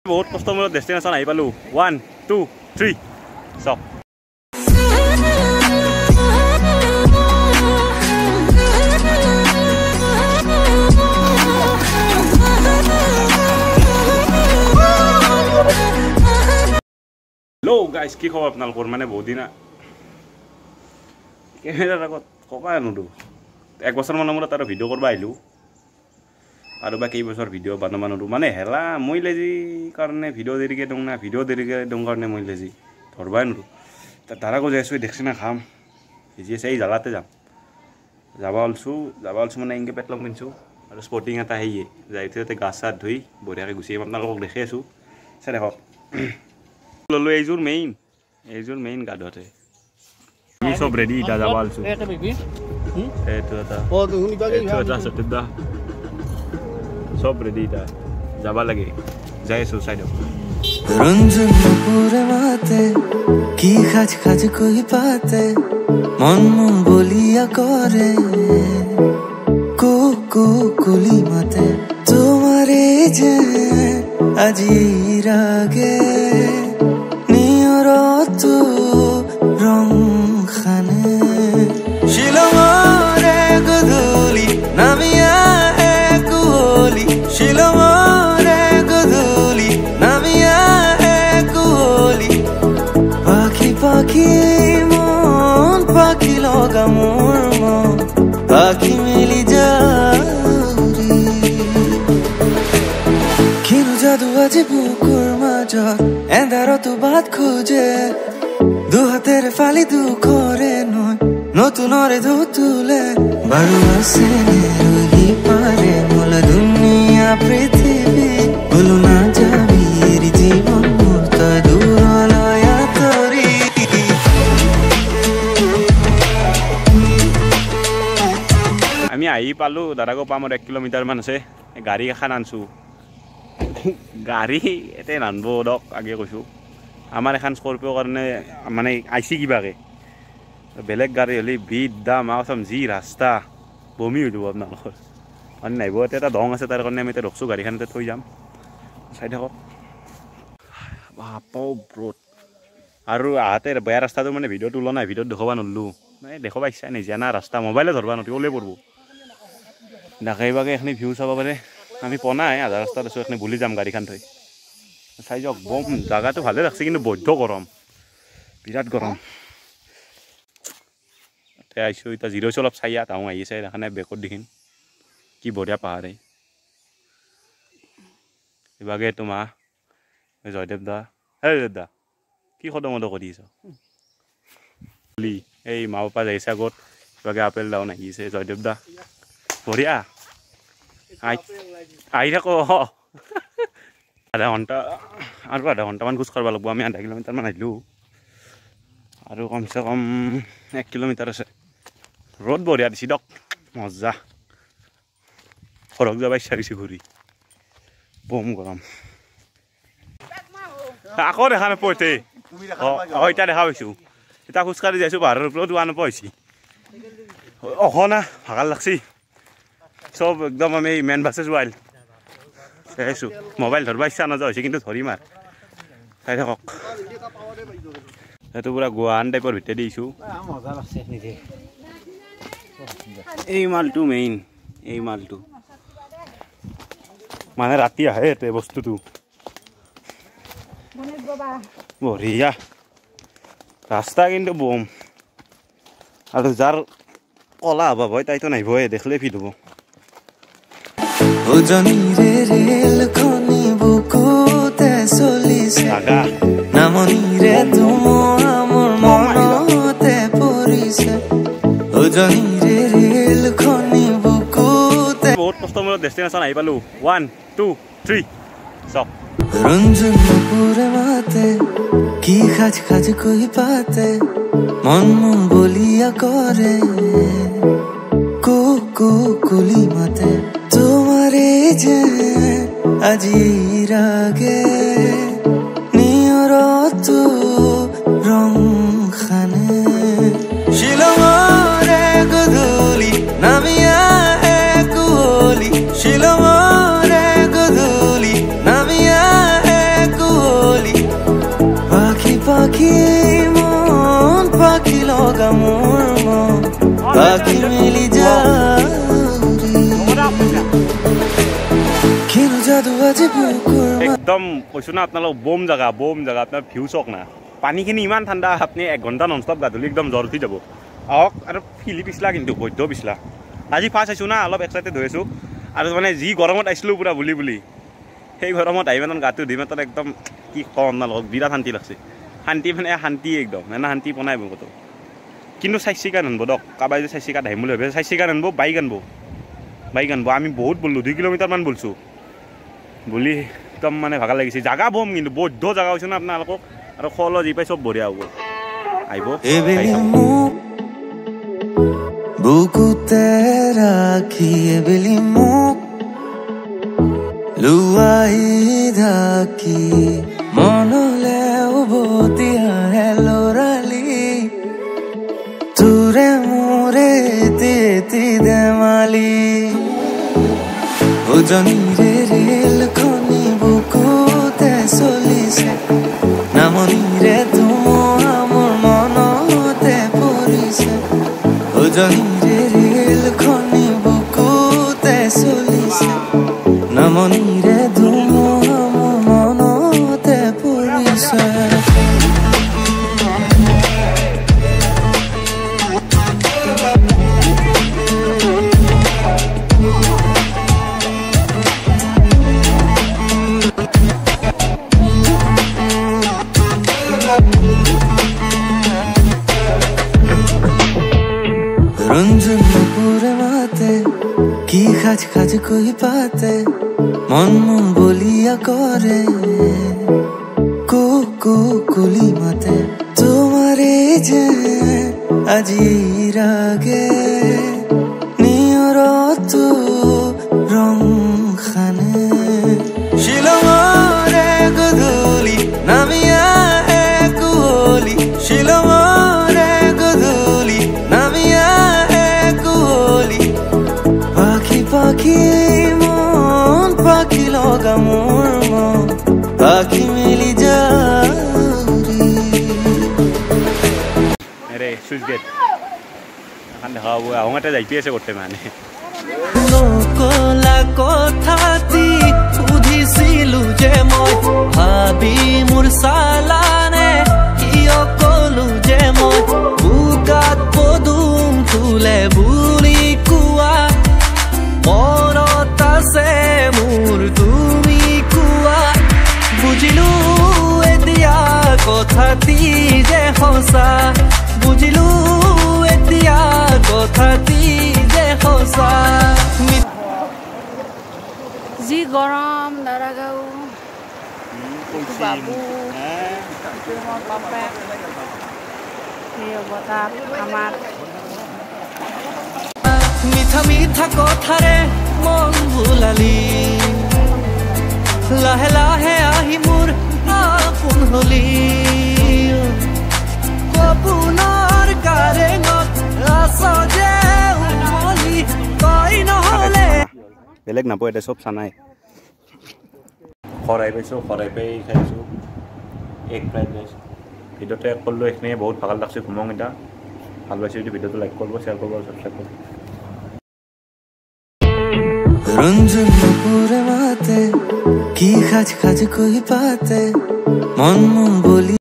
बहुत कष्ट मूलत डेस्टिनेशन आहि पालो 1 2 3 चक हेलो गाइस की खबर आपनालोকৰ माने बहुत दिन केमेरार আগত কবা নুদু एक বছৰ মান মূৰত আৰু ভিডিও কৰবা আহিলো আৰু বা কেই বছৰ ভিডিও বনাবা নুদু মানে হেলা মই লেজি কাৰণে ভিডিও দেৰিকে দং না ভিডিও দেৰিকে দং কাৰণে মই লেজি ধৰবাই নুদু তাৰা কো যাইছো দেখছ না খাম যি আছে এই জাগাতে যাবা অলছো মানে ইনকে পেটলং কিনছো আৰু স্পৰ্টিং এটা হেইয়ে যাইতে গাছা ধুই বঢ়িয়াকে গুছি আপোনালোকক দেখি আছো চাই দেখক ললো এইজোৰ মেইন গাডতে ই সব ৰেডি দা যাবালছো এটা বেবি এটো এটা ও তুমি বাগে এটা সতদা সব ৰেডি দা যাবা লাগে যাইছো সাইড রঞ্জন পুরে মাতে কি খাজ কই পাতে মন বলিয়া করে কুলি মাতে তোমারে যে আজি রাগে নিয়রত রং খানে শিলমরে গধুলি নামিয়া কুলি শিলমরে গধুলি নামিয়া কুলি পাখি মন পাখি লগা মোর মন পাখি মিলি যাউরি কিনো জাদু আজি বুকুর মাজত এন্ধারতো বাট খোঁজে দু হাতের ফালি দুখরে নয় নতুনরে তুলে বারু আছে রহি পারে মোল দুনিয়া পৃথিবী বলো না যাবি জীবন মুহূর্ত দূর লয়া তরি আমি আহি পালো দাদাগো পামৰ 1 কিলোমিটাৰ মান আছে গাড়ী এখন আনছো গাড়ী এতে নানবো দক আগে কৈছো আমাৰ এখন স্কৰপিও কাৰণে মানে আইছি কিবাকে বেলেগ গাড়ী হলি বিদ দাম আছম জি ৰাস্তা বমি হৈ যাব আপোনালোকৰ মানে নাইব এটা দং আছে তাৰ কাৰণে আমি এটা ৰখছো গাড়ীখনতে থৈ যাম চাই থাকক বাপাও ব্ৰড আৰু আহাতে বেয়া ৰাস্তাটো মানে ভিডিঅ' তোলা নাই ভিডিঅ'ত দেখুৱাব নল্লো মানে দেখুৱাব ইচ্ছা নাই জানা ৰাস্তা মোবাইলে ধৰবা নতি ওলাই পৰব দেখাইবাগে এখনি ভিউ চাব পাৰে আমি পনাই আধা ৰাস্তাত আছো এখনি ভুলি যাম গাড়ীখন থৈ চাই যাওক বম জাগাটো ভালে লাগছে কিন্তু বৈধ গৰম বিৰাট গৰম তে আইছো এটা জিৰ' অলপ চাইয়া তাও আহিছে এখানে বেকত দেখিন কি বঢ়িয়া পাহাৰে ইবাগে তোমা জয়দেৱ দা হে দা কি খদমদ কৰি আছ এই মা বাপা যাইছে আগত ইবাগে আপেল দাও আহিছে জয়দেৱ দা বঢ়িয়া আহি থাকো আধা ঘণ্টা আৰু আধা ঘণ্টামান খোজ কাঢ়বা লাগব আমি আধা কিলোমিটাৰমান আহিলোঁ আৰু কমচে কম 1 কিলোমিটাৰ আছে ৰ'দ বঢ়িয়া দিছি দক মজা ঘৰক যাবা ইচ্ছা গৈছে ঘূৰি বম গৰম আকৌ দেখা নাপাওঁতে এতিয়া দেখা পাইছোঁ এতিয়া খোজকাঢ়ি যাইছোঁ পাহাৰৰ ওপৰত যোৱা নাপাইছি অহনা ভাগাৰ লাগছি সব একদম আমি মেন বাছেছ ৱাইল চাইছোঁ মোবাইল ধৰবা ইচ্ছা নাযোৱা হৈছে কিন্তু ধৰিম আৰু চাই থাকক সেইটো পুৰা গুৱাহান টাইপৰ ভিতৰত দিছোঁ এই মালটো মেইন এই মালটো মানে ৰাতি আহে এতে বস্তুটো বঢ়িয়া ৰাস্তা কিন্তু বম আৰু যাৰ কলা হবা ভয় তাইতো নাহিবই দেখিলে ফিট হ'ব ওজনীৰে ৰেল খনি বুকুতে চলিছে নামনিৰে ধুমুহা মোৰ মনতে পৰিছে ওজনীৰে ৰেল খনি বুকুতে বহুত কষ্ট মূলত ডেষ্টিনেশ্যন আহি পালো 1 2 3 চক রঞ্জন পুরে মাতে কি খাজ কই পাতে মন বলিয়া করে কুলি মাতে তোমারে যে আজি রাগে নিয়রত রং খানে শিলমরে গধুলি নামিয়া কুলি শিলমরে গধুলি নামিয়া পাখি মিলি যাওরি কেন জাদু আজি বুকুৰ একদম কৈছো না আপোনালোক বোম জাগা আপোনাৰ ভিউ চক না পানীখিনি ইমান ঠাণ্ডা আপুনি 1 ঘণ্টা নন ষ্টপ গাধুলি একদম জ্বৰ উঠি যাব আহক আৰু ফিলি পিছলা কিন্তু বৈদ্য পিছলা আজি ফাৰ্ষ্ট আইছো না অলপ এক্সাইটেড হৈ আছো আৰু মানে যি গৰমত আইছিলো পুৰা বুলি সেই গৰমত আহি মানে গাটো ধুই মাত্ৰ একদম কি কম আপোনালোকক বিৰাট শান্তি লাগছে শান্তি মানে শান্তি একদম মানে শান্তি বনাই কতো কিন্তু চাইচিকা আনব দক কাবাই যে চাইচিকা আহিম বুলি ভাবে চাইচিকা আনব বাইক আনব আমি বহুত বললো 2 কিলোমিটাৰ মান বলছো বুলি একদম মানে ভাগা লাগিছে জাগা বম কিন্তু বৈদ্য জাগা হৈছে না আপোনালোকক আৰু খল যি পাই চব বঢ়িয়া হ'ব আহিব বুকুতে ৰাখি এবেলি মোক লুৱাই ঢাকি মনলে উভতি আহে লৰালি তোৰে মোৰে তেতি দেমালি উজনিৰে ৰেলখনি বুকুতে চলিছে নামনিৰে ধুমুহা মোৰ মনতে পৰিছে উজনিৰে ৰেলখনি বুকুতে চলিছে নামনিৰে ধুমুহা মোৰ মনতে পৰিছে রঞ্জন পুরে মাতে কি খাজ খাজ কই পাতে মন বলিয়া করে কুলি মাতে তোমারে যে আজি রাগে নিয়র তো রং খানে শিলমরে গধুলি নামিয়া কুলি শিলমরে গধুলি নামিয়া কুলি পাখি পাখি মন পাখি লগা মোর মন পাখি মিলি যাওরি আরে সুইচ গেট এখন দেখাব আহোঁতে যাইতে আছে করতে মানে নকলা কথাটি সুধিছিলো যে মই ভাবি মোৰ চালানে কিয় কলো যে মই বুকাত পদুম ফুলে বুলি কোৱা মনত আছে মোৰ তুমি কোৱা বুজিলো এতিয়া কথাটি যে সঁচা বুজিলো এতিয়া কথাটি যে সঁচা যি গৰম দাৰাগাঁও বাবু মোৰ বাপেক প্ৰিয় বতাহ আমাৰ মিঠা মিঠা কথাৰে মন ভুলালি লাহে লাহে আহি মোৰ আপোন হলি সপোনৰ কাৰেঙত আছ যে উমলি তই নহলে বেলেগ নাপায় এতিয়া চব চানাই খৰাই পাইছোঁ খৰাই পাই খাইছোঁ এগ ফ্ৰাইড ৰাইচ ভিডিঅ'তে ক'লোঁ এইখিনিয়ে বহুত ভাল লাগছে ঘুমং এটা ভাল পাইছে যদি ভিডিঅ'টো লাইক কৰিব শ্বেয়াৰ কৰিব ছাবস্ক্ৰাইব কৰিব রঞ্জন পুরে মাতে কি খাজ খাজ কই পাতে মন বলি